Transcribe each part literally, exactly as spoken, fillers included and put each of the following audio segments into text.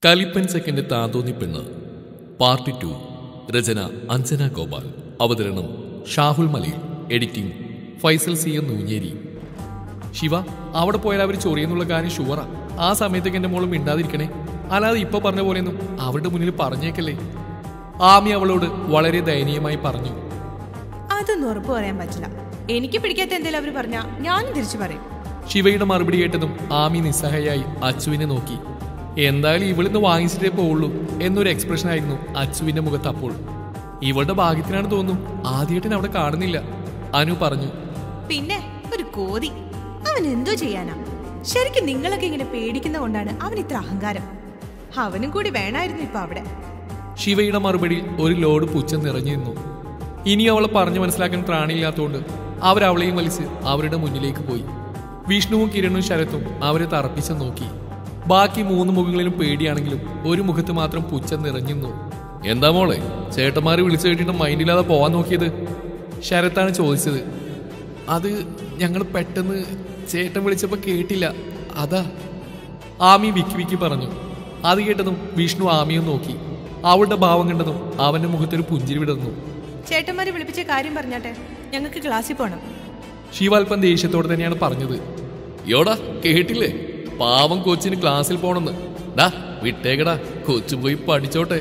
കലിപ്പൻ second താന്തോന്നി പെണ്ണ് part two. രചന അഞ്ജന ഗോപാൽ. അവതരണം Shahul Malayil. Editing Faisal C M Noonjeri. Shiva, അവിടെ പോയാൽ അവർ ചൊറിയെന്നുള്ള കാര്യം ഷുവറാ. ആ സമയത്തേക്ക് എൻ്റെ മോളും മിണ്ടാതിരിക്കണേ, അല്ലാതെ ഇപ്പൊ പറഞ്ഞ പോലെയൊന്നും അവരുടെ മുന്നിൽ പറഞ്ഞേക്കല്ലേ. ആമി അവളോട് വളരെ ദയനീയമായി പറഞ്ഞു. അതൊന്നും ഉറപ്പ് പറയാൻ പറ്റില്ല. എനിക്ക് പിടിക്കാത്ത എന്തെങ്കിലും അവർ പറഞ്ഞാ ഞാനും തിരിച്ചു പറയും. ശിവയുടെ മറുപടി കേട്ടതും ആമി നിസ്സഹായായി അച്ചുവിനെ നോക്കി. എന്തായാലും ഇവിടുന്ന് വാങ്ങിച്ചിട്ടേ പോവുള്ളൂ എന്നൊരു എക്സ്പ്രഷൻ ആയിരുന്നു അച്ചുവിന്റെ മുഖത്ത്. അപ്പോൾ ഇവളുടെ ഭാഗ്യത്തിനാണ് തോന്നുന്നു ആദ്യമായിട്ട് അവിടെ കാണുന്നില്ല, അനു പറഞ്ഞു. പിന്നെ ഒരു കോതി, അവൻ എന്തോ ചെയ്യാനാ. ശരിക്കും നിങ്ങളൊക്കെ ഇങ്ങനെ പേടിക്കുന്ന കൊണ്ടാണ് അവൻ ഇത്ര അഹങ്കാരം. അവനും കൂടി വേണമായിരുന്നു ഇപ്പൊ അവിടെ. ശിവയുടെ മറുപടിയിൽ ഒരു ലോഡ് പുച്ഛം നിറഞ്ഞു നിന്നു. ഇനി അവളെ പറഞ്ഞു മനസ്സിലാക്കാൻ പ്രാണിയില്ലാത്തതുകൊണ്ട് അവരവളെയും വലിച്ച് അവരുടെ മുന്നിലേക്ക് പോയി. വിഷ്ണുവും കിരണും ശരത്തും അവരെ തറപ്പിച്ച് നോക്കി. ബാക്കി മൂന്ന് മുഖങ്ങളിലും പേടിയാണെങ്കിലും ഒരു മുഖത്ത് മാത്രം പുച്ഛം നിറഞ്ഞിരുന്നു. എന്താ മോളെ, ചേട്ടന്മാരെ വിളിച്ചു കേട്ടിട്ട് മൈൻഡില്ലാതെ പോവാൻ നോക്കിയത്? ശരത്താണ് ചോദിച്ചത്. അത് ഞങ്ങൾ പെട്ടെന്ന് ചേട്ടൻ വിളിച്ചപ്പോൾ കേട്ടില്ല, അതാ. ആമി വിക്കി വിക്കി പറഞ്ഞു. അത് കേട്ടതും വിഷ്ണു ആമിയും നോക്കി. അവളുടെ ഭാവം കണ്ടതും അവന്റെ മുഖത്തൊരു പുഞ്ചിരി വിടർന്നു. ചേട്ടന്മാരെ വിളിപ്പിച്ച കാര്യം പറഞ്ഞാട്ടെ, ഞങ്ങൾക്ക് ക്ലാസ്സിൽ പോണം. ശിവാൽപ്പം ദേഷ്യത്തോടെ തന്നെയാണ് പറഞ്ഞത്. യോടാ, കേട്ടില്ലേ, പാവം കൊച്ചിന് ക്ലാസ്സിൽ പോണെന്ന്. ഡാ വിട്ടേക്കടാ, കൊച്ചു പോയി പഠിച്ചോട്ടെ.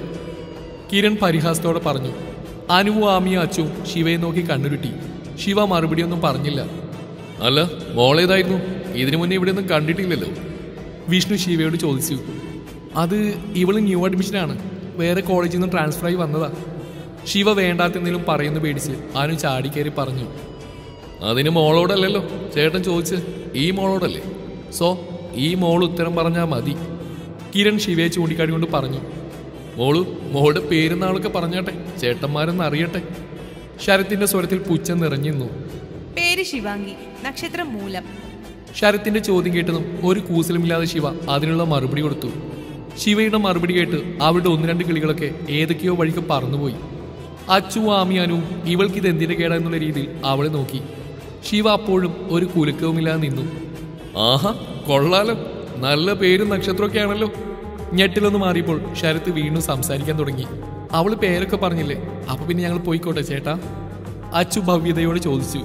കിരൺ പരിഹാസത്തോടെ പറഞ്ഞു. അനുവും ആമിയും അച്ചുവും ശിവയെ നോക്കി കണ്ണുരുട്ടി. ശിവ മറുപടിയൊന്നും പറഞ്ഞില്ല. അല്ല, മോളേതായിരുന്നു? ഇതിനു മുന്നേ ഇവിടെ ഒന്നും കണ്ടിട്ടില്ലല്ലോ, വിഷ്ണു ശിവയോട് ചോദിച്ചു. അത് ഇവള് ന്യൂ അഡ്മിഷനാണ്, വേറെ കോളേജിൽ നിന്ന് ട്രാൻസ്ഫർ ആയി വന്നതാ. ശിവ വേണ്ടാത്തെന്തെങ്കിലും പറയുന്നു പേടിച്ച് അനു ചാടിക്കയറി പറഞ്ഞു. അതിന് മോളോടല്ലല്ലോ ചേട്ടൻ ചോദിച്ച്, ഈ മോളോടല്ലേ. സോ ഈ മോൾ ഉത്തരം പറഞ്ഞാൽ മതി, കിരൺ ശിവയെ ചൂണ്ടിക്കാടിക്കൊണ്ട് പറഞ്ഞു. മോളു മോളുടെ പേരും നാളൊക്കെ പറഞ്ഞാട്ടെ, ചേട്ടന്മാരെന്ന് അറിയട്ടെ. ശരത്തിന്റെ സ്വരത്തിൽ പുച്ഛം നിറഞ്ഞിരുന്നു. പേര് ശിവാംഗി, നക്ഷത്രം മൂലം. ശരത്തിന്റെ ചോദ്യം കേട്ടതും ഒരു കൂസലുമില്ലാതെ ശിവ അതിനുള്ള മറുപടി കൊടുത്തു. ശിവയുടെ മറുപടി കേട്ട് അവരുടെ ഒന്ന് രണ്ട് കിളികളൊക്കെ ഏതൊക്കെയോ വഴിക്ക് പറന്നുപോയി. അച്ചുവും ആമിയാനും ഇവൾക്ക് ഇത് എന്തിന്റെ കേടാ എന്നുള്ള രീതിയിൽ അവളെ നോക്കി. ശിവ അപ്പോഴും ഒരു കുലുക്കവുമില്ലാതെ നിന്നു. ആഹാ, കൊള്ളാലോ, നല്ല പേരും നക്ഷത്രമൊക്കെ ആണല്ലോ. ഞെട്ടിലൊന്ന് മാറിയപ്പോൾ ശരത്ത് വീണ്ടും സംസാരിക്കാൻ തുടങ്ങി. അവള് പേരൊക്കെ പറഞ്ഞില്ലേ, അപ്പൊ പിന്നെ ഞങ്ങൾ പോയിക്കോട്ടെ ചേട്ടാ, അച്ചു ഭവ്യതയോട് ചോദിച്ചു.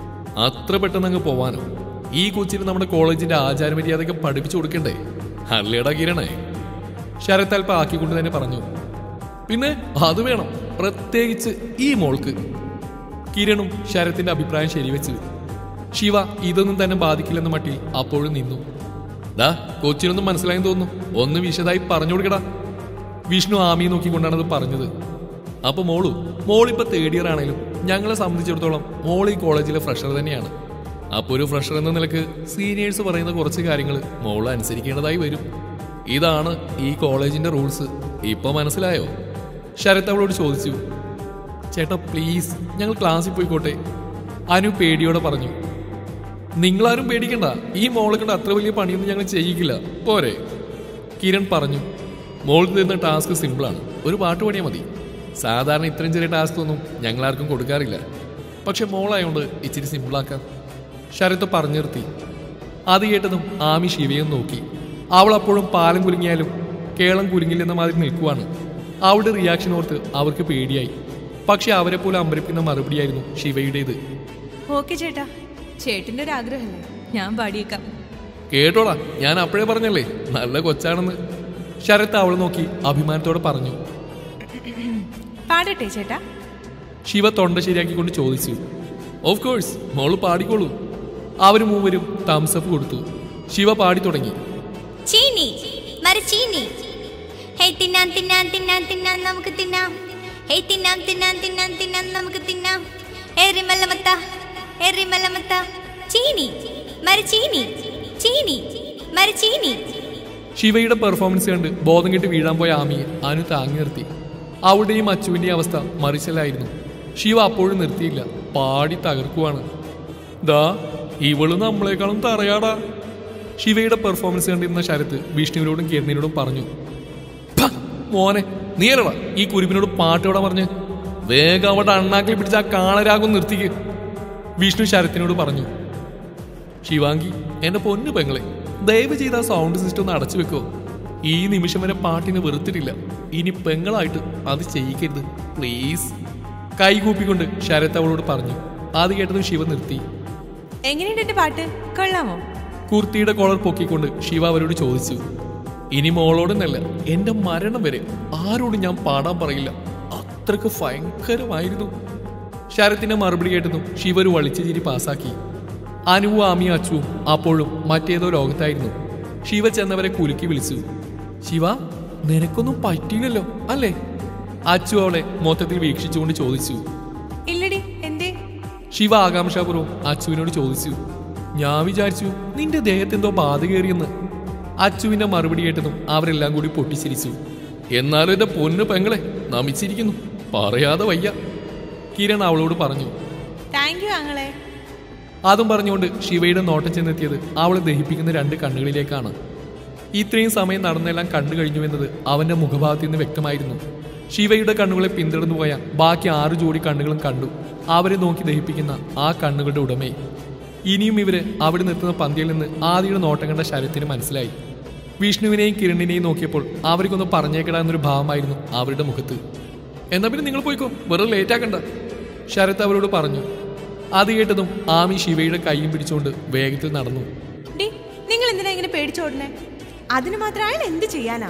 അത്ര പെട്ടെന്ന് അങ്ങ് പോവാനോ? ഈ കൊച്ചിന് നമ്മുടെ കോളേജിന്റെ ആചാരമര്യാദയൊക്കെ പഠിപ്പിച്ചു കൊടുക്കണ്ടേ? അല്ലേടാ കിരണേ, ശരത്ത് അല്പം ആക്കിക്കൊണ്ട് തന്നെ പറഞ്ഞു. പിന്നെ അത് വേണം, പ്രത്യേകിച്ച് ഈ മോൾക്ക്. കിരണും ശരത്തിന്റെ അഭിപ്രായം ശരിവെച്ചു. ശിവ ഇതൊന്നും തന്നെ ബാധിക്കില്ലെന്ന മട്ടിൽ അപ്പോഴും നിന്നു. ഡാ, കൊച്ചിനൊന്നും മനസ്സിലായെന്ന് തോന്നുന്നു, ഒന്ന് വിശദമായി പറഞ്ഞു കൊടുക്കടാ. വിഷ്ണു ആമിയെ നോക്കിക്കൊണ്ടാണത് പറഞ്ഞത്. അപ്പൊ മോളു മോളിപ്പോ തേർഡ് ഇയർ ആണെങ്കിലും ഞങ്ങളെ സംബന്ധിച്ചിടത്തോളം മോൾ ഈ കോളേജിലെ ഫ്രഷർ തന്നെയാണ്. അപ്പൊ ഒരു ഫ്രഷർ എന്ന നിലക്ക് സീനിയേഴ്സ് പറയുന്ന കുറച്ച് കാര്യങ്ങൾ മോൾ അനുസരിക്കേണ്ടതായി വരും. ഇതാണ് ഈ കോളേജിന്റെ റൂൾസ്. ഇപ്പൊ മനസ്സിലായോ? ശരത് അവളോട് ചോദിച്ചു. ചേട്ടാ പ്ലീസ്, ഞങ്ങൾ ക്ലാസ്സിൽ പോയിക്കോട്ടെ, അനു പേടിയോടെ പറഞ്ഞു. നിങ്ങളാരും പേടിക്കണ്ട, ഈ മോളെ കണ്ട് അത്ര വലിയ പണിയൊന്നും ഞങ്ങൾ ചെയ്യിക്കില്ല, പോരെ, കിരൺ പറഞ്ഞു. മോൾക്ക് തരുന്ന ടാസ്ക് സിമ്പിളാണ്, ഒരു പാട്ട് പാടിയാൽ മതി. സാധാരണ ഇത്രയും ചെറിയ ടാസ്ക് ഒന്നും ഞങ്ങളാർക്കും കൊടുക്കാറില്ല, പക്ഷെ മോളായോണ്ട് ഇച്ചിരി സിമ്പിളാക്കാം, ശരത്ത് പറഞ്ഞു നിർത്തി. അത് കേട്ടതും ആമി ശിവയും നോക്കി. അവൾ അപ്പോഴും പാലം കുലുങ്ങിയാലും കേളം കുലുങ്ങില്ലെന്ന മാതിരി നിൽക്കുവാണ്. അവളുടെ റിയാക്ഷൻ ഓർത്ത് അവർക്ക് പേടിയായി. പക്ഷെ അവരെ പോലെ അമ്പരപ്പിക്കുന്ന മറുപടിയായിരുന്നു ശിവയുടേത്. ഓക്കെ ചേട്ടാ, ചേട്ടന്റെ ഒരു ആഗ്രഹമല്ലേ, ഞാൻ പാടിയേക്കാം. കേട്ടോടാ, ഞാൻ അപ്പോഴേ പറഞ്ഞല്ലേ നല്ല കൊച്ചാണെന്ന്, ശരത്ത് അവൾ നോക്കി അഭിമാനത്തോടെ പറഞ്ഞു. പാടട്ടെ ചേട്ടാ? ശിവ തൊണ്ട ശരിയാക്കിക്കൊണ്ട് ചോദിച്ചു. ഓഫ് കോഴ്സ്, മോള് പാടിക്കോളൂ. അവര് മൂവരും തംസപ്പ് കൊടുത്തു. ശിവ പാടി തുടങ്ങി. ചീനി മരച്ചീനി, ഹേ തിന്നാൻ തിന്നാൻ തിന്നാൻ തിന്നാൻ നമുക്ക് തിന്നാം, ഹേ തിന്നാം തിന്നാൻ തിന്നാൻ തിന്നാൻ നമുക്ക് തിന്നാം, ഏറി മലമത്ത ഏറി മലമത്ത, ചീനി മരച്ചീനി ചീനി മരച്ചീനി. ശിവയുടെ പെർഫോമൻസ് കണ്ട് ബോധം കെട്ട് വീഴാൻ പോയ ആമിയെ അനു താങ്ങി നിർത്തി. അവളുടെയും അച്ചുവിന്റെയും അവസ്ഥ മറിച്ചല്ലായിരുന്നു. ശിവ അപ്പോഴും നിർത്തിയില്ല, പാടി തകർക്കുവാണ്. ദാ ഇവള് നമ്മളെക്കാളും തറയാടാ. ശിവയുടെ പെർഫോമൻസ് കണ്ടിരുന്ന ശരത്ത് വിഷ്ണുവിനോടും കിരണിനോടും പറഞ്ഞു. മോനെ, നീയല്ലടാ ഈ കുരുപ്പിനോട് പാട്ട് ഇവിടെ പറഞ്ഞ്, വേഗം അവിടെ അണ്ണാക്കിൽ പിടിച്ച ആ കാളരാഗം നിർത്തിക്ക്, വിഷ്ണു ശരത്തിനോട് പറഞ്ഞു. ശിവാംഗി, എന്റെ പൊന്നു പെങ്ങളെ, ദയവ് ചെയ്ത് ആ സൗണ്ട് സിസ്റ്റം ഒന്ന് അടച്ചു വെക്കോ. ഈ നിമിഷം വരെ പാട്ടിന് വെറുത്തിട്ടില്ല. ഇനി പെങ്ങളായിട്ട് അത് ചെയ്യിക്കരുത് പ്ലീസ്. കൈകൂപ്പിക്കൊണ്ട് ശരത് അവളോട് പറഞ്ഞു. അത് കേട്ടതും ശിവ നിർത്തി. എങ്ങനെയുണ്ട് എന്റെ പാട്ട്, കൊള്ളാമോ? കുർത്തിയുടെ കോളർ പൊക്കിക്കൊണ്ട് ശിവ അവരോട് ചോദിച്ചു. ഇനി മോളോടെന്നല്ല, എന്റെ മരണം വരെ ആരോടും ഞാൻ പാടാൻ പറയില്ല, അത്രക്ക് ഭയങ്കരമായിരുന്നു. ശരത്തിന്റെ മറുപടി കേട്ടതും ശിവ ഒരു വളിച്ച ചിരി പാസാക്കി. അനുവും ആമിയും അച്ചുവും അപ്പോഴും മറ്റേതോ ലോകത്തായിരുന്നു. ശിവ ചെന്നവരെ കുലുക്കി വിളിച്ചു. ശിവ, നിനക്കൊന്നും പറ്റിയില്ലല്ലോ അല്ലേ? അച്ചു അവളെ മൊത്തത്തിൽ വീക്ഷിച്ചുകൊണ്ട് ചോദിച്ചു. ഇല്ലടി, എന്തേ? ശിവ ആകാംക്ഷാപൂർവ്വം അച്ചുവിനോട് ചോദിച്ചു. ഞാൻ വിചാരിച്ചു നിന്റെ ദേഹത്തെന്തോ ബാധ കയറിയെന്ന്. അച്ചുവിന്റെ മറുപടി കേട്ടതും അവരെല്ലാം കൂടി പൊട്ടിച്ചിരിച്ചു. എന്നാലും എന്റെ പൊന്നു പെങ്ങളെ നമിച്ചിരിക്കുന്നു, പറയാതെ വയ്യ, കിരൺ അവളോട് പറഞ്ഞു. താങ്ക് യു ആങ്ങളെ. അതും പറഞ്ഞുകൊണ്ട് ശിവയുടെ നോട്ടം ചെന്നെത്തിയത് അവളെ ദഹിപ്പിക്കുന്ന രണ്ട് കണ്ണുകളിലേക്കാണ്. ഇത്രയും സമയം നടന്നെല്ലാം കണ്ടു കഴിഞ്ഞുവെന്നത് അവന്റെ മുഖഭാഗത്ത് നിന്ന് വ്യക്തമായിരുന്നു. ശിവയുടെ കണ്ണുകളെ പിന്തുടർന്നു പോയ ബാക്കി ആറ് ജോഡി കണ്ണുകളും കണ്ടു അവരെ നോക്കി ദഹിപ്പിക്കുന്ന ആ കണ്ണുകളുടെ ഉടമയെ. ഇനിയും ഇവര് അവിടെ നിർത്തുന്ന പന്തിയിൽ നിന്ന് ആദിയുടെ നോട്ടം കണ്ട ശരത്തിന് മനസ്സിലായി. വിഷ്ണുവിനെയും കിരണിനെയും നോക്കിയപ്പോൾ അവർക്കൊന്ന് പറഞ്ഞേക്കിടാന്നൊരു ഭാവമായിരുന്നു അവരുടെ മുഖത്ത്. എന്നാ പിന്നെ നിങ്ങൾ പോയിക്കോ, വെറുതെ ലേറ്റ് ആക്കണ്ട, ശരത് അവരോട് പറഞ്ഞു. അത് കേട്ടതും ആമി ശിവയുടെ കൈയും പിടിച്ചുകൊണ്ട് വേഗത്തിൽ നടന്നു. നിങ്ങൾ എന്തിനാ ഇങ്ങനെ പേടിച്ചോടണേ? അതിന് മാത്രം അയാൾ എന്ത് ചെയ്യാനാ?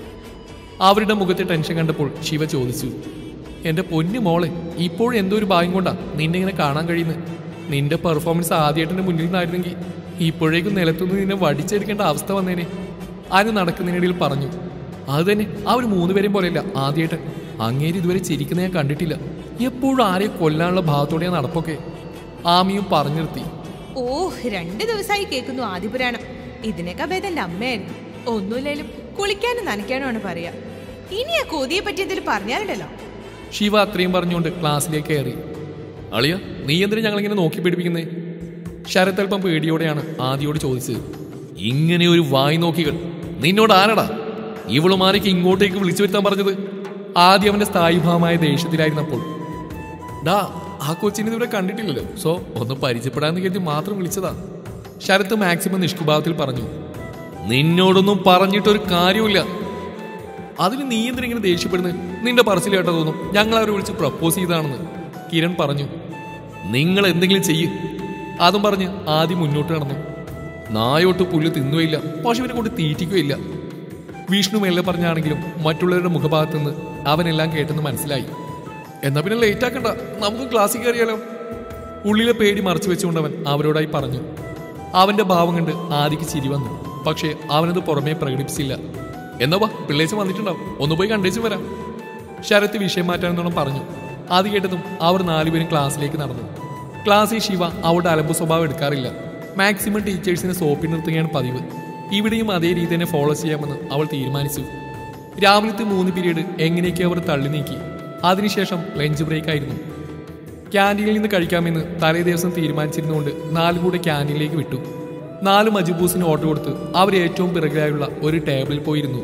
അവരുടെ മുഖത്തെ ടെൻഷൻ കണ്ടപ്പോൾ ശിവ ചോദിച്ചു. എന്റെ പൊന്നു മോളെ, ഇപ്പോഴും എന്തോ ഒരു ഭാഗ്യം കൊണ്ടാ നിന്നെ ഇങ്ങനെ കാണാൻ കഴിയുന്നത്. നിന്റെ പെർഫോമൻസ് ആദ്യമായിട്ടെന്റെ മുന്നിൽ നിന്നായിരുന്നെങ്കിൽ ഇപ്പോഴേക്കും നിലത്തുനിന്ന് നിന്നെ വടിച്ചെടുക്കേണ്ട അവസ്ഥ വന്നേനെ. ആര് നടക്കുന്നതിനിടയിൽ പറഞ്ഞു. അത് തന്നെ, ആ ഒരു മൂന്നുപേരെയും പോലെയല്ല ആദ്യമായിട്ട്. അങ്ങേര് ഇതുവരെ ചിരിക്കുന്ന ഞാൻ കണ്ടിട്ടില്ല. എപ്പോഴും ആരെയും കൊല്ലാനുള്ള ഭാഗത്തോടെ നടപ്പൊക്കെ, ആമിയും പറഞ്ഞു നിർത്തി. ഓ, രണ്ടു ദിവസമായി കേൾക്കുന്നു ആദിപുരാണം. ഇതിനൊക്കെ ഭേദം എന്റെ അമ്മയായിരുന്നു. ഒന്നുമില്ലേലും കുളിക്കാനും നനയ്ക്കാനുമാണ് പറയാ. ഇനി ആ കൊതിയെ പറ്റി എന്തെങ്കിലും പറഞ്ഞാലുണ്ടല്ലോ. ശിവ അത്രയും പറഞ്ഞുകൊണ്ട് ക്ലാസ്സിലേക്ക് കയറി. അളിയ, നീ എന്തിനാ ഞങ്ങളിങ്ങനെ നോക്കി പിടിപ്പിക്കുന്നേ? ശരത് അല്പം പേടിയോടെയാണ് ആദിയോട് ചോദിച്ചത്. ഇങ്ങനെ ഒരു വായി നോക്കികൾ നിന്നോട് ആരടാ ഇവളുമാരേക്ക് ഇങ്ങോട്ടേക്ക് വിളിച്ചു വരുത്താൻ പറഞ്ഞത്? ആദ്യം അവന്റെ സ്ഥായിഭാവമായ ദേഷ്യത്തിലായിരുന്നപ്പോൾ. ഡാ, ആ കൊച്ചിനെ ഇതുവരെ കണ്ടിട്ടില്ലല്ലോ, സോ ഒന്ന് പരിചയപ്പെടാന്ന് കരുതി മാത്രം വിളിച്ചതാ, ശരത്ത് മാക്സിമം നിഷ്കുഭാവത്തിൽ പറഞ്ഞു. നിന്നോടൊന്നും പറഞ്ഞിട്ടൊരു കാര്യമില്ല. അതിന് നീ എന്തിനിങ്ങനെ ദേഷ്യപ്പെടുന്നത്? നിന്റെ പറച്ചിൽ കേട്ടാ തോന്നും ഞങ്ങൾ അവരെ വിളിച്ച് പ്രപ്പോസ് ചെയ്താണെന്ന്, കിരൺ പറഞ്ഞു. നിങ്ങൾ എന്തെങ്കിലും ചെയ്യ്. അതും പറഞ്ഞ് ആദ്യം മുന്നോട്ട് നടന്നു. നായോട്ട് പുല്ല് തിന്നുകയില്ല, പശുവിനെ കൊണ്ട് തീറ്റിക്കുകയില്ല. വിഷ്ണു മെല്ലെ പറഞ്ഞാണെങ്കിലും മറ്റുള്ളവരുടെ മുഖഭാഗത്ത് നിന്ന് അവനെല്ലാം കേട്ടെന്ന് മനസ്സിലായി. എന്നാ പിന്നെ ലേറ്റ് ആക്കണ്ട, നമുക്ക് ക്ലാസ്സിൽ കയറിയാലോ? ഉള്ളിലെ പേടി മറച്ചു വെച്ചുകൊണ്ട് അവൻ അവരോടായി പറഞ്ഞു. അവന്റെ ഭാവം കണ്ട് ആദിക്ക് ചിരി വന്നു. പക്ഷേ അവനത് പുറമേ പ്രകടിപ്പിച്ചില്ല. എന്നാ വാ, പിള്ളേച്ച് വന്നിട്ടുണ്ടാവും, ഒന്ന് പോയി കണ്ടേച്ചും വരാം, ശരത്ത് വിഷയം മാറ്റാനെന്നോണം പറഞ്ഞു. അത് കേട്ടതും അവർ നാലുപേരും ക്ലാസ്സിലേക്ക് നടന്നു. ക്ലാസ്സിൽ ശിവ അവളുടെ അലമ്പ് സ്വഭാവം എടുക്കാറില്ല. മാക്സിമം ടീച്ചേഴ്സിനെ സോപ്പിൽ നിർത്തുകയാണ് പതിവ്. ഇവിടെയും അതേ രീതി തന്നെ ഫോളോ ചെയ്യാമെന്ന് അവൾ തീരുമാനിച്ചു. രാവിലത്തെ മൂന്ന് പീരീഡ് എങ്ങനെയൊക്കെ അവർ തള്ളി നീക്കി. അതിനുശേഷം ലഞ്ച് ബ്രേക്ക് ആയിരുന്നു. ക്യാൻറ്റീനിൽ നിന്ന് കഴിക്കാമെന്ന് തലേ ദിവസം തീരുമാനിച്ചിരുന്നുകൊണ്ട് നാലും കൂടെ ക്യാൻറ്റീനിലേക്ക് വിട്ടു. നാല് മജുബൂസിന് ഓർഡർ കൊടുത്ത് അവർ ഏറ്റവും പിറകിലായുള്ള ഒരു ടേബിളിൽ പോയിരുന്നു.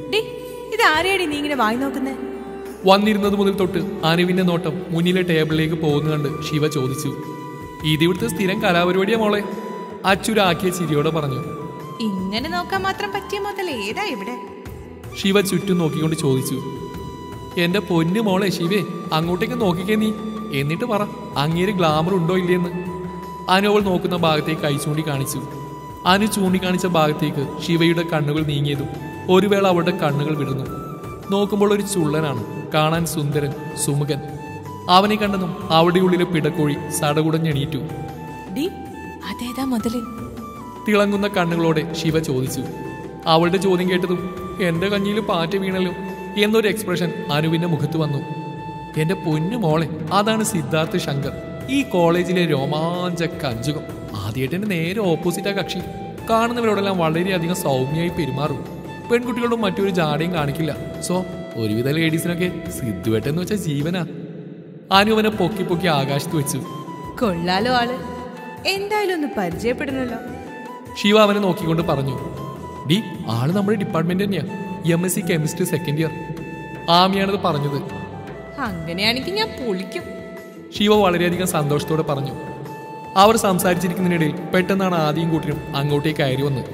ഇത് ആരെയാടി നീ ഇങ്ങനെ വായി നോക്കുന്നേ? വന്നിരുന്നത് മുതൽ തൊട്ട് അനുവിന്റെ നോട്ടം മുന്നിലെ ടേബിളിലേക്ക് പോകുന്ന കണ്ട് ശിവ ചോദിച്ചു. ഇതിവിടുത്തെ സ്ഥിരം കലാപരിപാടിയാ മോളെ, അച്ചുരാക്കിയ ചിരിയോടെ പറഞ്ഞു. ഇങ്ങനെ നോക്കാൻ മാത്രം പറ്റിയ മുതൽ ഏതാ ഇവിടെ? ശിവ ചുറ്റും നോക്കിക്കൊണ്ട് ചോദിച്ചു. എന്റെ പൊന്നു മോളെ ശിവേ, അങ്ങോട്ടേക്ക് നോക്കിക്കേ നീ, എന്നിട്ട് പറ അങ്ങേര് ഗ്ലാമർ ഉണ്ടോ ഇല്ലേന്ന്. അനു അവൾ നോക്കുന്ന ഭാഗത്തേക്ക് കൈ ചൂണ്ടി കാണിച്ചു. അനു ചൂണ്ടിക്കാണിച്ച ഭാഗത്തേക്ക് ശിവയുടെ കണ്ണുകൾ നീങ്ങിയതും ഒരു വേള അവളുടെ കണ്ണുകൾ വിടുന്നു. നോക്കുമ്പോൾ ഒരു ചുള്ളനാണ്, കാണാൻ സുന്ദരൻ, സുമുഖൻ. അവനെ കണ്ടതും അവിടെ ഉള്ളിലെ പിടക്കോഴി സടകുടഞ്ഞെണീറ്റു. അതേതാ മുതല്? തിളങ്ങുന്ന കണ്ണുകളോടെ ശിവ ചോദിച്ചു. അവളുടെ ചോദ്യം കേട്ടതും എന്റെ കഞ്ഞിയിൽ പാറ്റ വീണല്ലോ എന്നൊരു എക്സ്പ്രഷൻ അനുവിന്റെ മുഖത്ത് വന്നു. എന്റെ പൊന്നു മോളെ, അതാണ് സിദ്ധാർത്ഥ് ശങ്കർ, ഈ കോളേജിലെ രോമാഞ്ച കഞ്ചുകം. ആദ്യമായിട്ട് എന്റെ നേരെ ഓപ്പോസിറ്റ് ആ കക്ഷി. കാണുന്നവരോടെല്ലാം വളരെയധികം സൗമ്യമായി പെരുമാറും. പെൺകുട്ടികളോടും മറ്റൊരു ജാടയും കാണിക്കില്ല. സോ ഒരുവിധ ലേഡീസിനൊക്കെ സിദ്ധുവേട്ടെന്ന് വെച്ചാൽ ജീവനാ. അനുവനെ പൊക്കി പൊക്കി ആകാശത്ത് വെച്ചു. കൊള്ളാലോ ആള്, എന്തായാലും ഒന്ന് പരിചയപ്പെടണല്ലോ. ശിവ അവനെ നോക്കിക്കൊണ്ട് പറഞ്ഞു. ഡി, ആള് നമ്മുടെ ഡിപ്പാർട്ട്മെന്റ് തന്നെയാ, M S C chemistry second year. ആമിയാണത് പറഞ്ഞത്. അങ്ങനെയാണെങ്കിൽ ഞാൻ പൊളിക്കും, ശിവ വളരെയധികം സന്തോഷത്തോടെ പറഞ്ഞു. അവർ സംസാരിച്ചിരിക്കുന്നതിനിടയിൽ പെട്ടെന്നാണ് ആദ്യം കൂട്ടിനും അങ്ങോട്ടേക്ക് കയറി വന്ന്.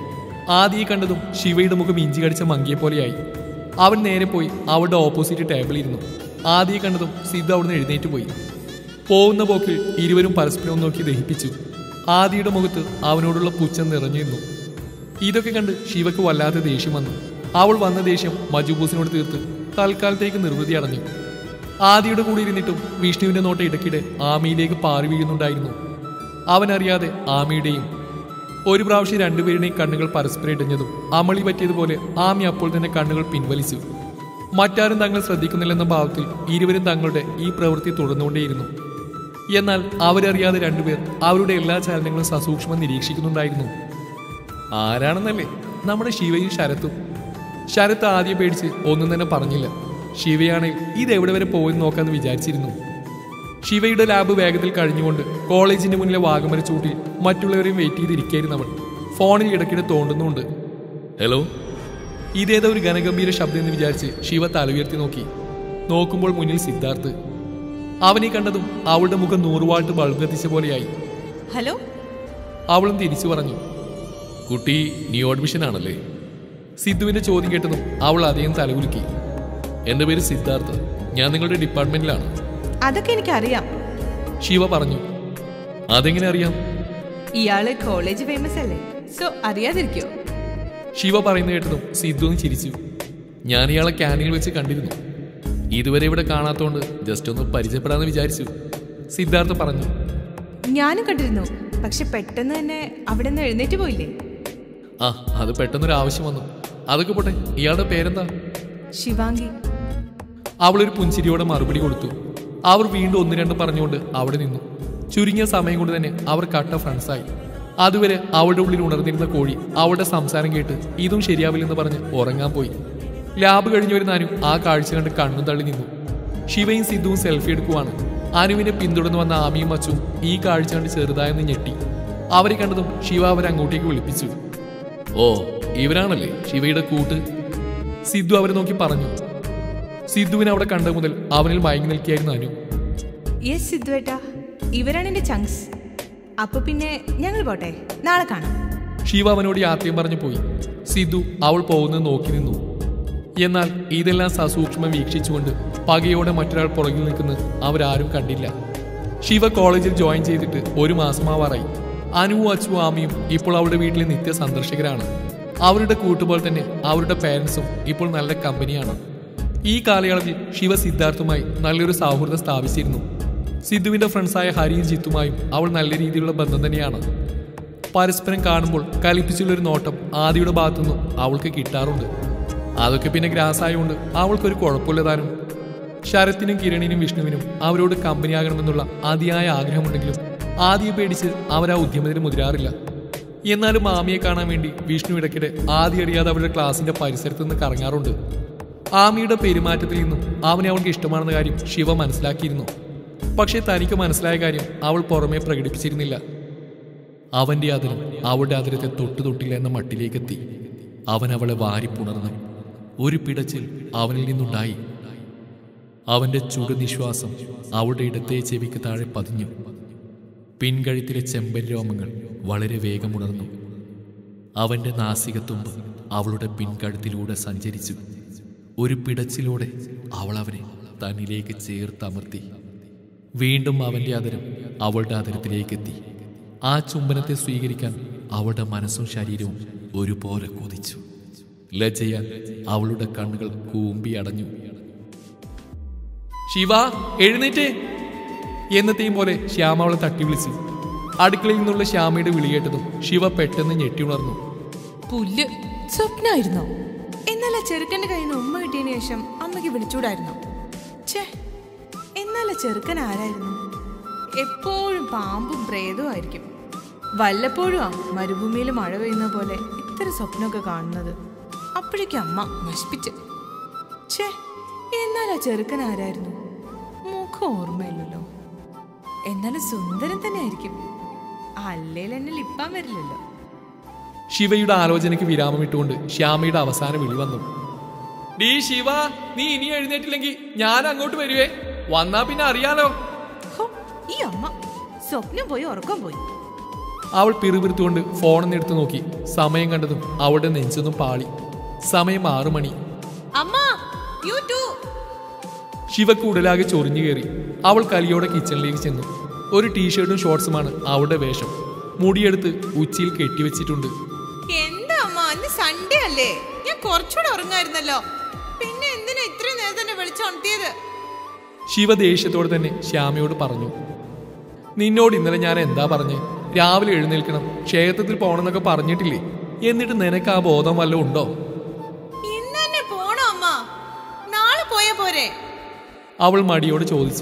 ആദിയെ കണ്ടതും ശിവയുടെ മുഖം ഇഞ്ചി കടിച്ച മങ്കിയെ പോലെയായി. അവൻ നേരെ പോയി അവളുടെ ഓപ്പോസിറ്റ് ടേബിളിരുന്നു. ആദിയെ കണ്ടതും സിദ്ധു അവിടുന്ന് എഴുന്നേറ്റ് പോയി. പോകുന്ന പോക്കിൽ ഇരുവരും പരസ്പരം നോക്കി ദഹിപ്പിച്ചു. ആദിയുടെ മുഖത്ത് അവനോടുള്ള പുച്ഛം നിറഞ്ഞിരുന്നു. ഇതൊക്കെ കണ്ട് ശിവക്ക് വല്ലാത്ത ദേഷ്യം വന്നു. അവൾ വന്ന ദേഷ്യം മജുബൂസിനോട് തീർത്ത് തൽക്കാലത്തേക്ക് നിർവൃതി അടഞ്ഞു. ആദിയുടെ കൂടെ ഇരുന്നിട്ടും വിഷ്ണുവിന്റെ നോട്ട ഇടയ്ക്കിടെ ആമിയിലേക്ക് പാറി വീഴുന്നുണ്ടായിരുന്നു. അവനറിയാതെ ആമിയുടെയും. ഒരു പ്രാവശ്യം രണ്ടുപേരുടെയും കണ്ണുകൾ പരസ്പരം ഇടഞ്ഞതും അമളി പറ്റിയതുപോലെ ആമി അപ്പോൾ തന്നെ കണ്ണുകൾ പിൻവലിച്ചു. മറ്റാരും തങ്ങൾ ശ്രദ്ധിക്കുന്നില്ലെന്ന ഭാവത്തിൽ ഇരുവരും തങ്ങളുടെ ഈ പ്രവൃത്തി തുടർന്നുകൊണ്ടേയിരുന്നു. എന്നാൽ അവരറിയാതെ രണ്ടുപേർ അവരുടെ എല്ലാ ചലനങ്ങളും സസൂക്ഷ്മം നിരീക്ഷിക്കുന്നുണ്ടായിരുന്നു. ആരാണെന്നല്ലേ? നമ്മുടെ ശിവയും ശരത്തും. ശരത്ത് ആദ്യം പേടിച്ച് ഒന്നും തന്നെ പറഞ്ഞില്ല. ശിവയാണെങ്കിൽ ഇതെവിടെ വരെ പോയെന്ന് നോക്കാമെന്ന് വിചാരിച്ചിരുന്നു. ശിവയുടെ ലാബ് വേഗത്തിൽ കഴിഞ്ഞുകൊണ്ട് കോളേജിന്റെ മുന്നിലെ വാഗമര ചൂട്ടിൽ മറ്റുള്ളവരെയും വെയിറ്റ് ചെയ്തിരിക്കായിരുന്നു അവൾ. ഫോണിൽ ഇടയ്ക്കിടെ തോണ്ടുന്നുണ്ട്. ഹലോ. ഇതേതോ ഒരു ഘനഗംഭീര ശബ്ദം എന്ന് വിചാരിച്ച് ശിവ തലയുയർത്തി നോക്കി. നോക്കുമ്പോൾ മുന്നിൽ സിദ്ധാർത്ഥ്. അവനെ കണ്ടതും അവളുടെ മുഖം നൂറുവാൾട്ട് ബൾബ് കത്തിച്ച പോലെയായി. ഹലോ. അവളും തിരിച്ചു പറഞ്ഞു. കുട്ടി ന്യൂ അഡ്മിഷൻ ആണല്ലേ? സിദ്ധുവിന്റെ ചോദ്യം കേട്ടതും അവൾ അധികം തലകുലുക്കി. എന്റെ പേര് സിദ്ധാർത്ഥ്, ഞാൻ നിങ്ങളുടെ ഡിപ്പാർട്ട്മെന്റിലാണ്. അതൊക്കെ എനിക്കറിയാം, ശിവ പറഞ്ഞു. അതെങ്ങനെ അറിയാം? ഇയാള് കോളേജ് ഫേമസ് അല്ലേ, സോ അറിയാതിരിക്കോ? ശിവ പറയുന്നത് കേട്ടതും സിദ്ധു ഒന്ന് ചിരിച്ചു. ഞാൻ ഇയാളെ ക്യാൻറ്റീനിൽ വെച്ച് കണ്ടിരുന്നു. ഇതുവരെ ഇവിടെ കാണാത്തോണ്ട് ജസ്റ്റ് ഒന്ന് പരിചയപ്പെടാന്ന് വിചാരിച്ചു, സിദ്ധാർത്ഥ പറഞ്ഞു. ഞാനും കണ്ടിരുന്നു, പക്ഷെ പെട്ടെന്ന് തന്നെ അവിടെ നിന്ന് എഴുന്നേറ്റ് പോയില്ലേ? ആ, അത് പെട്ടെന്നൊരു ആവശ്യം വന്നു. അതൊക്കെ പോട്ടെ, ഇയാളുടെ പേരെന്താ? ശിവാംഗി. അവളൊരു പുഞ്ചിരിയോടെ മറുപടി കൊടുത്തു. അവർ വീണ്ടും ഒന്ന് രണ്ട് പറഞ്ഞുകൊണ്ട് അവിടെ നിന്നു. ചുരുങ്ങിയ സമയം കൊണ്ട് തന്നെ അവർ കട്ട ഫ്രണ്ട്സായി. അതുവരെ അവളുടെ ഉള്ളിൽ ഉണർന്നിരുന്ന കോഴി അവളുടെ സംസാരം കേട്ട് ഇതും ശരിയാവില്ലെന്ന് പറഞ്ഞ് ഉറങ്ങാൻ പോയി. ലാബ് കഴിഞ്ഞു വരുന്ന അനു ആ കാഴ്ച കണ്ട് കണ്ണും തള്ളി നിന്നു. ശിവയും സിദ്ധുവും സെൽഫി എടുക്കുവാണ്. അനുവിനെ പിന്തുടർന്ന് വന്ന ആമിയും അച്ചും ഈ കാഴ്ച കണ്ട് ചെറുതായെന്ന് ഞെട്ടി. അവരെ കണ്ടതും ശിവ അവരെ അങ്ങോട്ടേക്ക് വിളിപ്പിച്ചു. ഓ, ഇവരാണല്ലേ ശിവയുടെ കൂട്ട്? സിദ്ധു അവരെ നോക്കി പറഞ്ഞു. സിദ്ധുവിനെ അവിടെ കണ്ട മുതൽ അവനിൽ മയങ്ങി നിൽക്കുകയായിരുന്നു അനു. യെസ് സിദ്ധു ഏട്ടാ, ഇവരാണ് എന്റെ ചങ്സ്. അപ്പൊ പിന്നെ ഞങ്ങൾ പോട്ടെ, നാളെ കാണാം. ശിവ അവനോട് യാത്രയും പറഞ്ഞു പോയി. സിദ്ധു അവൾ പോകുന്നത് നോക്കി നിന്നു. എന്നാൽ ഇതെല്ലാം സസൂക്ഷ്മം വീക്ഷിച്ചുകൊണ്ട് പകയോടെ മറ്റൊരാൾ പുറകിൽ നിൽക്കുന്നത് അവരാരും കണ്ടില്ല. ശിവ കോളേജിൽ ജോയിൻ ചെയ്തിട്ട് ഒരു മാസമാവാറായി. അനുവും അച്ചുവും ആമിയും ഇപ്പോൾ അവരുടെ വീട്ടിലെ നിത്യ സന്ദർശകരാണ്. അവരുടെ കൂട്ടുപോലെ തന്നെ അവരുടെ പേരൻസും ഇപ്പോൾ നല്ല കമ്പനിയാണ്. ഈ കാലയളവിൽ ശിവ സിദ്ധാർത്ഥുമായി നല്ലൊരു സൗഹൃദം സ്ഥാപിച്ചിരുന്നു. സിദ്ധുവിന്റെ ഫ്രണ്ട്സായ ഹരിയും ജിത്തുമായും അവൾ നല്ല രീതിയിലുള്ള ബന്ധം തന്നെയാണ്. പരസ്പരം കാണുമ്പോൾ കലിപ്പിച്ചുള്ളൊരു നോട്ടം ആദിയുടെ ഭാഗത്തുനിന്നും അവൾക്ക് കിട്ടാറുണ്ട്. അതൊക്കെ പിന്നെ ഗ്രാസായതുകൊണ്ട് അവൾക്കൊരു കുഴപ്പമില്ലതാനും. ശരത്തിനും കിരണിനും വിഷ്ണുവിനും അവരോട് കമ്പനിയാകണമെന്നുള്ള അതിയായ ആഗ്രഹമുണ്ടെങ്കിലും ആദിയെ പേടിച്ച് അവർ ആ ഉദ്യമത്തിന് മുതിരാറില്ല. എന്നാലും ആമിയെ കാണാൻ വേണ്ടി വിഷ്ണു ഇടയ്ക്കിടെ ആദ്യം അറിയാതെ അവരുടെ ക്ലാസിന്റെ പരിസരത്ത് നിന്ന് കറങ്ങാറുണ്ട്. ആമിയുടെ പെരുമാറ്റത്തിൽ നിന്നും അവനെ അവൾക്ക് ഇഷ്ടമാണെന്ന കാര്യം ശിവ മനസ്സിലാക്കിയിരുന്നു. പക്ഷെ തനിക്ക് മനസ്സിലായ കാര്യം അവൾ പുറമെ പ്രകടിപ്പിച്ചിരുന്നില്ല. അവന്റെ അതിരം അവളുടെ അതിരത്തെ തൊട്ടു തൊട്ടില്ല എന്ന മട്ടിലേക്കെത്തി. അവൻ അവളെ വാരിപ്പുണർന്നു. ഒരു പിടച്ചിൽ അവനിൽ നിന്നുണ്ടായി. അവന്റെ ചുടുനിശ്വാസം അവളുടെ ഇടത്തെ ചെവിക്ക് താഴെ പതിഞ്ഞു. പിൻകഴുത്തിലെ ചെമ്പൻ രോമങ്ങൾ വളരെ വേഗമുണർന്നു. അവന്റെ നാസികത്തുമ്പ് അവളുടെ പിൻകഴുത്തിലൂടെ സഞ്ചരിച്ചു. ഒരു പിടച്ചിലൂടെ അവൾ അവനെ തന്നിലേക്ക് ചേർത്തമർത്തി. വീണ്ടും അവന്റെ അതിരം അവളുടെ അതിരത്തിലേക്കെത്തി. ആ ചുംബനത്തെ സ്വീകരിക്കാൻ അവളുടെ മനസ്സും ശരീരവും ഒരുപോലെ കൊതിച്ചു. ലജ്ജയാൽ അവളുടെ കണ്ണുകൾ കൂമ്പി അടഞ്ഞു. ശിവ, എഴുന്നേറ്റേ എന്നത്തെയും പോലെ ശ്യാമ അവളെ തട്ടി വിളിച്ചു. അടുക്കളയിൽ നിന്നുള്ള ശ്യാമയുടെ വിളിയേട്ടതും ശിവ പെട്ടെന്ന് ഞെട്ടി ഉണർന്നു. പുല്ല് സ്വപ്നായിരുന്നോ? എന്നാൽ ആ ചെറുക്കന്റെ കയ്യിൽ നിന്ന് ഉമ്മ കിട്ടിയതിനു ശേഷം അമ്മയ്ക്ക് വിളിച്ചൂടായിരുന്നോ? ഛേ, എന്നാൽ ആ ചെറുക്കൻ ആരായിരുന്നു? എപ്പോഴും പാമ്പും പ്രേതവും ആയിരിക്കും. വല്ലപ്പോഴും ആ മരുഭൂമിയിൽ മഴ പെയ്യുന്ന പോലെ ഇത്തരം സ്വപ്നമൊക്കെ കാണുന്നത്. അപ്പോഴേക്കും അമ്മ നശിപ്പിച്ച്. ഛേ, എന്നാൽ ആ ചെറുക്കൻ ആരായിരുന്നു? മുഖം ഓർമ്മയില്ലല്ലോ. എന്നാലും സുന്ദരൻ തന്നെ ആയിരിക്കും. അല്ലേൽ എന്നെ ലിപ്പാൻ വരില്ലല്ലോ. ശിവയുടെ ആലോചനയ്ക്ക് വിരാമമിട്ടുകൊണ്ട് ശ്യാമയുടെ അവസാന വിളി വന്നു. ഡീ ശിവ, നീ ഇനി എഴുന്നേറ്റില്ലെങ്കിൽ ഞാൻ അങ്ങോട്ട് വരുവേ. വന്നാ പിന്നെ അറിയാലോ. ഈ അമ്മ സ്വപ്നം പോയി ഉറക്കം പോയി. അവൾ പിറുപിറുത്തുകൊണ്ട് ഫോണെന്ന് എടുത്തു നോക്കി. സമയം കണ്ടതും അവളുടെ നെഞ്ചൊന്നും പാളി. സമയം ആറു മണി. ശിവക്ക് ഉടലാകെ ചൊറിഞ്ഞു കയറി. അവൾ കലിയോടെ കിച്ചണിലേക്ക് ചെന്നു. ഒരു ടീഷർട്ടും ഷോർട്സുമാണ് അവളുടെ വേഷം. മുടിയെടുത്ത് ഉച്ചിയിൽ കെട്ടിവെച്ചിട്ടുണ്ട്. എന്താ അമ്മ, ഇന്ന് സൺഡേ അല്ലേ? ഞാൻ കുറച്ചുകൂടെ ഉറങ്ങായിരുന്നല്ലോ. പിന്നെ എന്തിനാ ഇത്രയും നേരം തന്നെ വിളിച്ചുണർത്തിയത്? ശിവ ദേഷ്യത്തോടെ തന്നെ ശ്യാമയോട് പറഞ്ഞു. നിന്നോട് ഇന്നലെ ഞാൻ എന്താ പറഞ്ഞേ? രാവിലെ എഴുന്നേൽക്കണം, ക്ഷേത്രത്തിൽ പോകണമെന്നൊക്കെ പറഞ്ഞിട്ടില്ലേ? എന്നിട്ട് നിനക്ക് ആ ബോധം വല്ലതും ഉണ്ടോ? ഇന്ന് തന്നെ പോണോ അമ്മ? നാളെ പോയാ പോരെ? അവൾ മടിയോട് ചോദിച്ചു.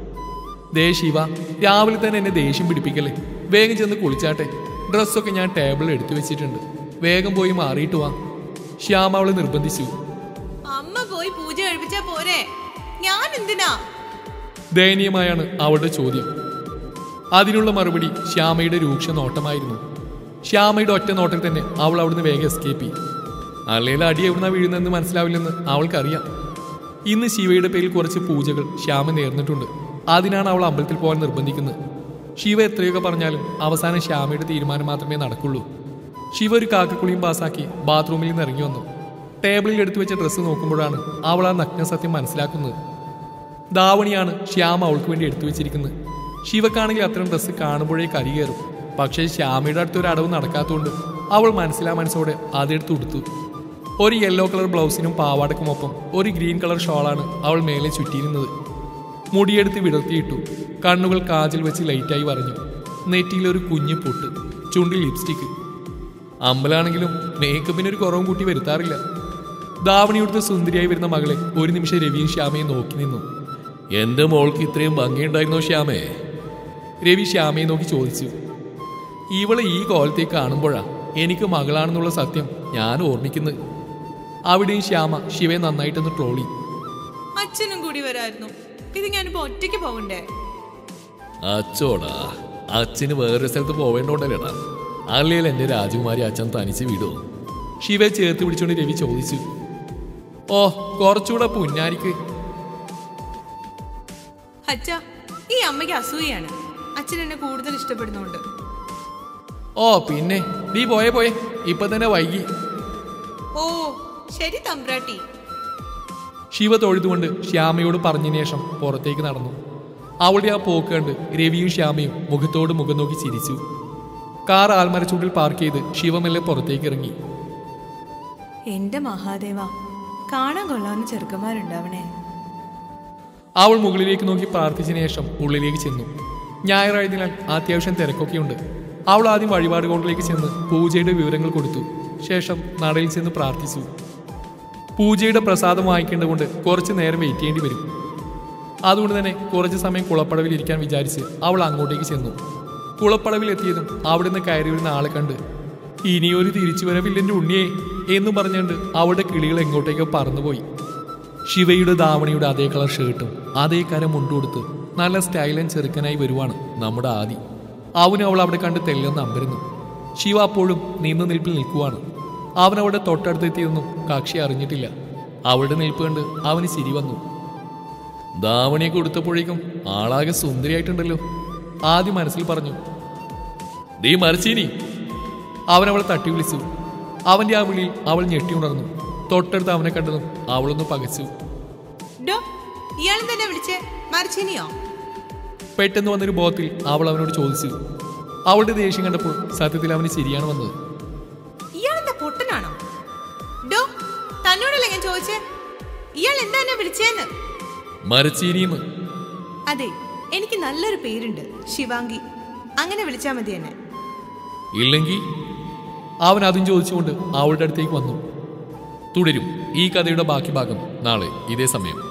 ദേ ശിവ, രാവിലെ തന്നെ എന്നെ ദേഷ്യം പിടിപ്പിക്കല്ലേ. വേഗം ചെന്ന് കുളിച്ചാട്ടെ. ഡ്രസ്സൊക്കെ ഞാൻ ടേബിളിൽ എടുത്തു വെച്ചിട്ടുണ്ട്. വേഗം പോയി മാറിയിട്ട് വാ. ശ്യാമ അവളെ നിർബന്ധിച്ചു. അമ്മ പോയി പൂജ കഴിപ്പിച്ചാ പോരെ, ഞാൻ എന്തിനാ? ദയനീയമായാണ് അവളുടെ ചോദ്യം. അതിനുള്ള മറുപടി ശ്യാമയുടെ രൂക്ഷ നോട്ടമായിരുന്നു. ശ്യാമയുടെ ഒറ്റ നോട്ടിൽ തന്നെ അവൾ അവിടുന്ന് വേഗം എസ്കേപ്പ് ചെയ്യും. അല്ലെങ്കിൽ അടി എവിടുന്ന വീഴുന്നതെന്ന് മനസ്സിലാവില്ലെന്ന് അവൾക്കറിയാം. ഇന്ന് ശിവയുടെ പേരിൽ കുറച്ച് പൂജകൾ ശ്യാമ നേർന്നിട്ടുണ്ട്. അതിനാണ് അവൾ അമ്പലത്തിൽ പോകാൻ നിർബന്ധിക്കുന്നത്. ശിവ എത്രയൊക്കെ പറഞ്ഞാലും അവസാനം ശ്യാമയുടെ തീരുമാനം മാത്രമേ നടക്കുള്ളൂ. ശിവ ഒരു കാക്കക്കുളിയും പാസാക്കി ബാത്റൂമിൽ നിന്ന് ഇറങ്ങി വന്നു. ടേബിളിൽ എടുത്തു വെച്ച ഡ്രസ്സ് നോക്കുമ്പോഴാണ് അവൾ ആ നഗ്നസത്യം മനസ്സിലാക്കുന്നത്. ധാവണിയാണ് ശ്യാമ അവൾക്ക് വേണ്ടി എടുത്തു വെച്ചിരിക്കുന്നത്. ശിവക്കാണെങ്കിൽ അത്തരം ഡ്രസ്സ് കാണുമ്പോഴേ കരി കയറും. പക്ഷേ ശ്യാമയുടെ അടുത്തൊരു അടവ് നടക്കാത്തതുകൊണ്ട് അവൾ മനസ്സിലാ മനസ്സോടെ അതെടുത്ത് ഉടുത്തു. ഒരു യെല്ലോ കളർ ബ്ലൗസിനും പാവാടക്കുമൊപ്പം ഒരു ഗ്രീൻ കളർ ഷോളാണ് അവൾ മേലെ ചുറ്റിയിരുന്നത്. മുടിയെടുത്ത് വിടർത്തിയിട്ടു. കണ്ണുകൾ കാജിൽ വെച്ച് ലൈറ്റായി വരഞ്ഞു. നെറ്റിയിലൊരു കുഞ്ഞു പൊട്ട്, ചുണ്ടിൽ ലിപ്സ്റ്റിക്ക്. അമ്പലാണെങ്കിലും മേക്കപ്പിനൊരു കുറവും കൂട്ടി വരുത്താറില്ല. ധാവണിയെടുത്ത് സുന്ദരിയായി വരുന്ന മകളെ ഒരു നിമിഷം രവിയും ശ്യാമയും നോക്കി നിന്നു. എന്റെ മോൾക്ക് ഇത്രയും ഭംഗിയുണ്ടായിരുന്നോ ശ്യാമേ? രവി ശ്യാമയെ നോക്കി ചോദിച്ചു. ഇവളെ ഈ കോലത്തേക്ക് കാണുമ്പോഴാ എനിക്ക് മകളാണെന്നുള്ള സത്യം ഞാൻ ഓർമ്മിക്കുന്നത്. അവിടെയും ശ്യാമ ശിവയെ നന്നായിട്ടൊന്ന് ട്രോളി. അച്ഛനും കൂടി വരായിരുന്നു. ഇത് ഞാനിപ്പോ ഒറ്റയ്ക്ക് പോകണ്ടേ? അച്ചോടാ, അച്ഛന് വേറൊരു സ്ഥലത്ത് പോവേണ്ടോണ്ടല്ലേടാ. അല്ലെങ്കിൽ എന്റെ രാജകുമാരി അച്ഛൻ തനിച്ച് വിടുമോ? ശിവയെ ചേർത്ത് പിടിച്ചുകൊണ്ട് രവി ചോദിച്ചു. ഓ, കുറച്ചുകൂടെ പുന്നാരിക്ക്. അച്ഛ, ഈ അമ്മയ്ക്ക് അസൂയാണ്. അച്ഛൻ എന്നെ കൂടുതൽ ഇഷ്ടപ്പെടുന്നുണ്ട്. ഓ പിന്നെ, നീ പോയേ പോയെ, ഇപ്പൊ തന്നെ വൈകി. ഓ ശരി തമ്പ്രാട്ടി. ശിവ തൊഴുതുകൊണ്ട് ശ്യാമയോട് പറഞ്ഞതിന് ശേഷം പുറത്തേക്ക് നടന്നു. അവളുടെ ആ പോക്ക് കണ്ട് രവിയും ശ്യാമയും മുഖത്തോട് മുഖം നോക്കി ചിരിച്ചു. കാർ ആൽമരച്ചൂട്ടിൽ പാർക്ക് ചെയ്ത് ശിവമെല്ലെ പുറത്തേക്ക് ഇറങ്ങി. എന്റെ മഹാദേവ, കാണാൻ കൊള്ളാവുന്ന ചെറുക്കന്മാരുണ്ടാവണേ. അവൾ മുകളിലേക്ക് നോക്കി പ്രാർത്ഥിച്ചതിന് ശേഷം ഉള്ളിലേക്ക് ചെന്നു. ഞായറായതിനാൽ അത്യാവശ്യം തിരക്കൊക്കെയുണ്ട്. അവൾ ആദ്യം വഴിപാട് കൗണ്ടറിലേക്ക് ചെന്ന് പൂജയുടെ വിവരങ്ങൾ കൊടുത്തു. ശേഷം നടയിൽ ചെന്ന് പ്രാർത്ഥിച്ചു. പൂജയുടെ പ്രസാദം വാങ്ങിക്കേണ്ടതുകൊണ്ട് കുറച്ച് നേരം വെയിറ്റ് ചെയ്യേണ്ടി വരും. അതുകൊണ്ട് തന്നെ കുറച്ച് സമയം കുളപ്പടവിൽ ഇരിക്കാൻ വിചാരിച്ച് അവൾ അങ്ങോട്ടേക്ക് ചെന്നു. കുളപ്പടവിൽ എത്തിയതും അവിടുന്ന് കയറി വരുന്ന ആളെ കണ്ട് ഇനിയൊരു തിരിച്ചു വരവില്ലെൻ്റെ ഉണ്ണിയെ എന്നും പറഞ്ഞുകൊണ്ട് അവളുടെ കിളികൾ എങ്ങോട്ടേക്കോ പറന്നുപോയി. ശിവയുടെ ധാവണിയുടെ അതേ കളർ ഷർട്ടും അതേ കരം മുണ്ടുകൊടുത്ത് നല്ല സ്റ്റൈലൻ ചെറുക്കനായി വരുവാണ് നമ്മുടെ ആദി. അവനും അവൾ അവിടെ കണ്ട് തെല്ലെന്ന് അമ്പരുന്നു. ശിവ അപ്പോഴും നിന്ന നിൽപ്പിൽ നിൽക്കുവാണ്. അവൻ അവളുടെ തൊട്ടടുത്തെത്തിയൊന്നും കക്ഷി അറിഞ്ഞിട്ടില്ല. അവളുടെ നിൽപ്പ് കണ്ട് അവന് ചിരി വന്നു. ധാവണിയൊക്കെ കൊടുത്തപ്പോഴേക്കും ആളാകെ സുന്ദരിയായിട്ടുണ്ടല്ലോ, ആദ്യം മനസ്സിൽ പറഞ്ഞു. ദീ മരച്ചീനി. അവൻ അവളെ തട്ടി വിളിച്ചു. അവന്റെ ആ വിളിയിൽ അവൾ ഞെട്ടി ഉണർന്നു. തൊട്ടടുത്ത് അവനെ കണ്ടതും അവളൊന്ന് പകച്ചു. ഇയാളും തന്നെ വിളിച്ചേ, മരച്ചീനിയോ? പെട്ടെന്ന് വന്നൊരു ബോധത്തിൽ അവൾ അവനോട് ചോദിച്ചു. അവളുടെ ദേഷ്യം കണ്ടപ്പോൾ സത്യത്തിൽ അവന് ശരിയാണ് വന്നത്. ഇയാളെന്താ പൊട്ടനാണോ? ഡോ, തന്നോടല്ലേ ഞാൻ ചോദിച്ചേ, ഇയാൾ എന്താ എന്നെ വിളിച്ചേന്ന്? മരച്ചീനിന്ന്. അതെ, എനിക്ക് നല്ലൊരു പേരുണ്ട്, ശിവാംഗി. അങ്ങനെ വിളിച്ചാ മതി എന്നെ. ഇല്ലെങ്കിൽ? അവൻ അതും ചോദിച്ചുകൊണ്ട് അവളുടെ അടുത്തേക്ക് വന്നു. തുടരും ഈ കഥയുടെ ബാക്കി ഭാഗം നാളെ ഇതേ സമയം.